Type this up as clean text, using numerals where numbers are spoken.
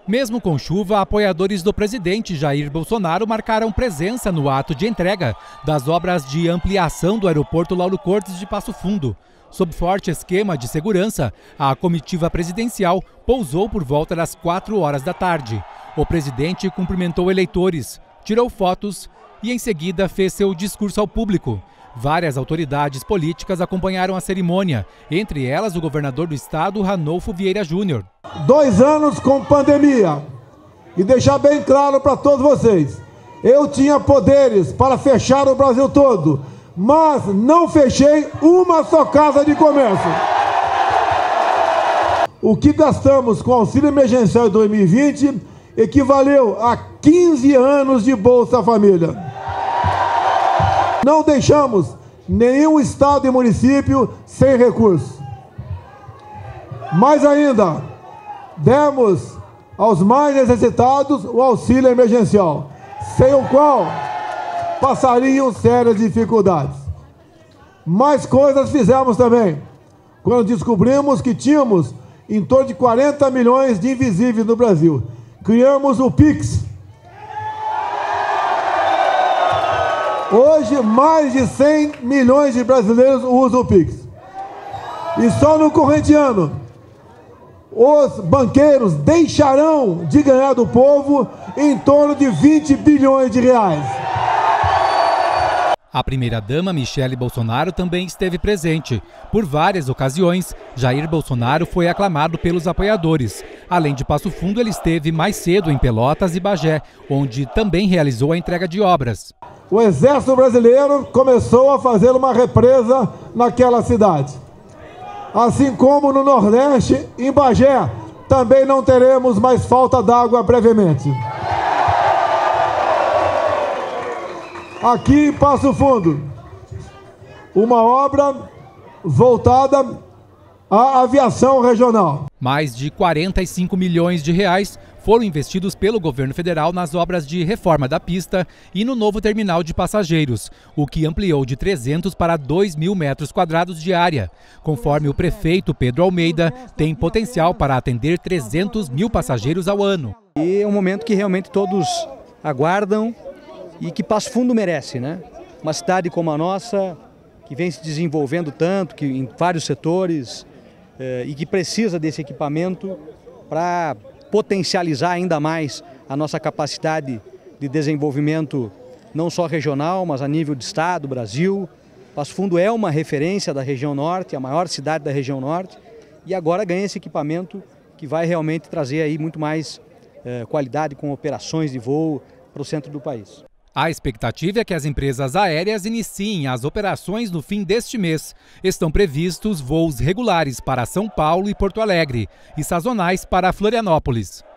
Mesmo com chuva, apoiadores do presidente Jair Bolsonaro marcaram presença no ato de entrega das obras de ampliação do aeroporto Lauro Cortes de Passo Fundo. Sob forte esquema de segurança, a comitiva presidencial pousou por volta das 4 horas da tarde. O presidente cumprimentou eleitores, tirou fotos e em seguida fez seu discurso ao público. Várias autoridades políticas acompanharam a cerimônia, entre elas o governador do estado, Ranolfo Vieira Júnior. 2 anos com pandemia, e deixar bem claro para todos vocês, eu tinha poderes para fechar o Brasil todo, mas não fechei uma só casa de comércio. O que gastamos com o auxílio emergencial em 2020 equivaleu a 15 anos de Bolsa Família. Não deixamos nenhum estado e município sem recursos. Mais ainda, demos aos mais necessitados o auxílio emergencial, sem o qual passariam sérias dificuldades. Mais coisas fizemos também, quando descobrimos que tínhamos em torno de 40 milhões de invisíveis no Brasil. Criamos o Pix. Hoje, mais de 100 milhões de brasileiros usam o Pix. E só no corrente ano, os banqueiros deixarão de ganhar do povo em torno de 20 bilhões de reais. A primeira-dama, Michele Bolsonaro, também esteve presente. Por várias ocasiões, Jair Bolsonaro foi aclamado pelos apoiadores. Além de Passo Fundo, ele esteve mais cedo em Pelotas e Bagé, onde também realizou a entrega de obras. O Exército Brasileiro começou a fazer uma represa naquela cidade. Assim como no Nordeste, em Bagé, também não teremos mais falta d'água brevemente. Aqui em Passo Fundo, uma obra voltada à aviação regional. Mais de 45 milhões de reais foram investidos pelo governo federal nas obras de reforma da pista e no novo terminal de passageiros, o que ampliou de 300 para 2.000 metros quadrados de área. Conforme o prefeito Pedro Almeida, tem potencial para atender 300 mil passageiros ao ano. E é um momento que realmente todos aguardam e que Passo Fundo merece, né? Uma cidade como a nossa, que vem se desenvolvendo tanto, que em vários setores, e que precisa desse equipamento para potencializar ainda mais a nossa capacidade de desenvolvimento, não só regional, mas a nível de estado, Brasil. Passo Fundo é uma referência da região norte, a maior cidade da região norte, e agora ganha esse equipamento que vai realmente trazer aí muito mais qualidade com operações de voo para o centro do país. A expectativa é que as empresas aéreas iniciem as operações no fim deste mês. Estão previstos voos regulares para São Paulo e Porto Alegre e sazonais para Florianópolis.